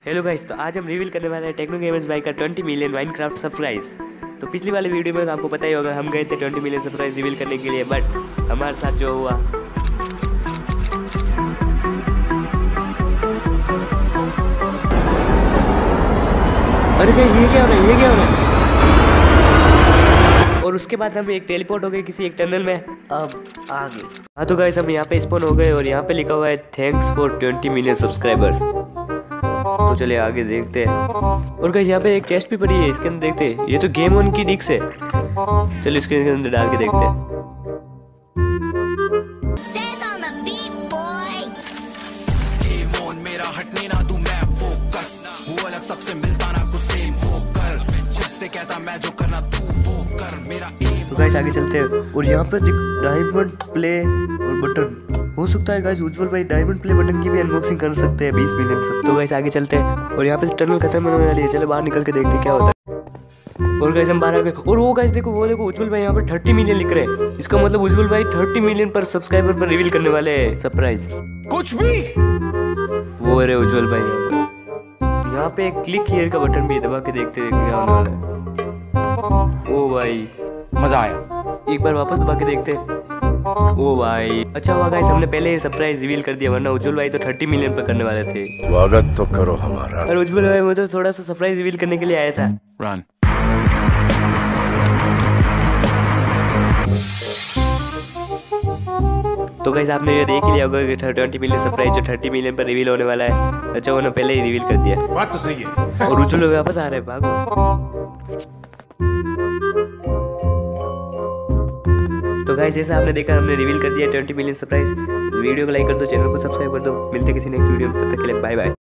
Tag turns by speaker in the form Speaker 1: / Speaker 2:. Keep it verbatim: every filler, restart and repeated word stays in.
Speaker 1: Hello guys, तो आज हम रिवील करने वाले हैं टेक्नो गेमर्स भाई का ट्वेंटी मिलियन माइनक्राफ्ट सरप्राइज। तो पिछली वाले वीडियो में आपको पता ही होगा, हम गए थे ट्वेंटी मिलियन सरप्राइज रिवील करने के लिए, बट हमारे साथ जो हुआ अरे गाइस, ये क्या हो रहा है, ये क्या हो रहा है। और उसके बाद हम एक टेलीपोर्ट हो गए किसी एक टनल में। अब आगे हाँ तो गाइस, हम यहाँ पे स्पॉन हो गए और यहाँ पे लिखा हुआ है thanks for twenty million subscribers. तो चलिए आगे देखते हैं। और गाइस यहाँ पे एक चेस्ट भी पड़ी है, इसके अंदर देखते हैं। ये तो गेम ऑन की डिक्स है, चलिए इसके अंदर डाल के देखते हैं। तो गाइस आगे चलते हैं और यहाँ पे डायमंड प्ले और बटन हो सकता है गाइस, उज्जवल भाई डायमंड प्ले बटन की भी अनबॉक्सिंग कर सकते हैं बीस मिलियन सब। तो गाइस आगे चलते हैं और यहाँ पे टनल खत्म होने वाली है, चलो बाहर निकल के देखते हैं क्या होता है। और गाइस हम बाहर आ गए और वो गाइस देखो, वो देखो उज्जवल भाई यहाँ पे थर्टी मिलियन लिख रहे हैं। इसका मतलब उज्जवल भाई थर्टी मिलियन पर सब्सक्राइबर पर रिवील करने वाले हैं सरप्राइज
Speaker 2: कुछ भी।
Speaker 1: वो रहे उज्जवल भाई। यहाँ पे एक क्लिक हियर का बटन भी दबा के देखते हैं क्या होने वाला है। ओ भाई
Speaker 2: मजा आया,
Speaker 1: एक बार वापस दबा के देखते हैं। ओ भाई अच्छा हुआ गाइस, हमने पहले ही सरप्राइज रिवील कर दिया, वरना उज्जवल भाई तो थर्टी मिलियन पर करने वाले थे।
Speaker 2: स्वागत तो करो हमारा।
Speaker 1: और उज्जवल भाई मुझे थोड़ा सा सरप्राइज रिवील करने के लिए आया था।
Speaker 2: रन।
Speaker 1: तो गाइस आपने ये देख ही लिया होगा कि ट्वेंटी मिलियन सरप्राइज जो थर्टी मिलियन पर रिवील होने वाला है। अच्छा उन्होंने पहले ही रिवील कर दिया,
Speaker 2: बात तो सही है।
Speaker 1: और उज्जवल भाई वापस आ रहे हैं, भागो। तो गाइस जैसा आपने देखा, हमने रिवील कर दिया ट्वेंटी मिलियन सरप्राइज। वीडियो को लाइक कर दो, चैनल को सब्सक्राइब कर दो। मिलते किसी नेक्स्ट वीडियो में, तब तक के लिए बाय बाय।